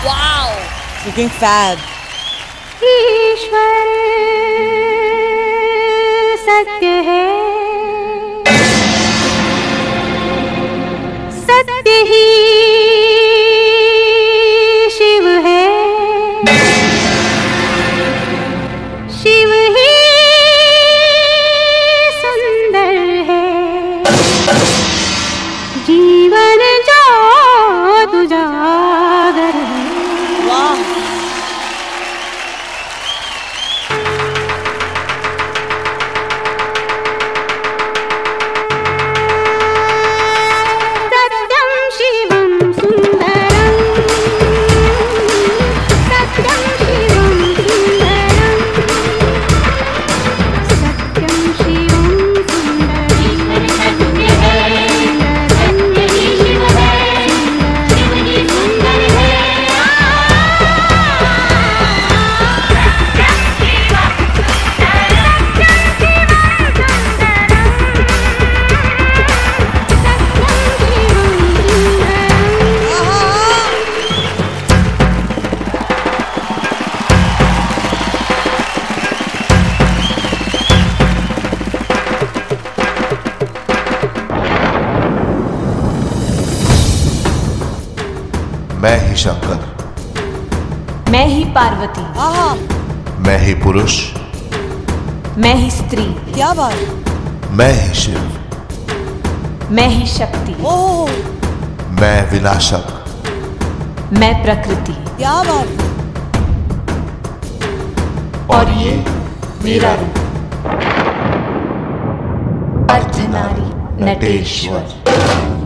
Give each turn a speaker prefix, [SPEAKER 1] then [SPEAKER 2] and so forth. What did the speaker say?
[SPEAKER 1] Wow!
[SPEAKER 2] Looking fab.
[SPEAKER 3] ईश्वर सत्य है, सत्य ही शिव है, शिव ही सुंदर है, जीवन जो उजागर है।
[SPEAKER 2] वाह!
[SPEAKER 4] मैं ही शंकर,
[SPEAKER 1] मैं ही पार्वती,
[SPEAKER 2] आहा!
[SPEAKER 4] मैं ही पुरुष,
[SPEAKER 1] मैं ही स्त्री,
[SPEAKER 2] क्या बात!
[SPEAKER 4] मैं ही शिव,
[SPEAKER 1] मैं ही शक्ति,
[SPEAKER 2] ओह!
[SPEAKER 4] मैं विनाशक,
[SPEAKER 1] मैं प्रकृति,
[SPEAKER 2] क्या बात!
[SPEAKER 1] और ये मेरा रूप अर्धनारी नटेश्वर।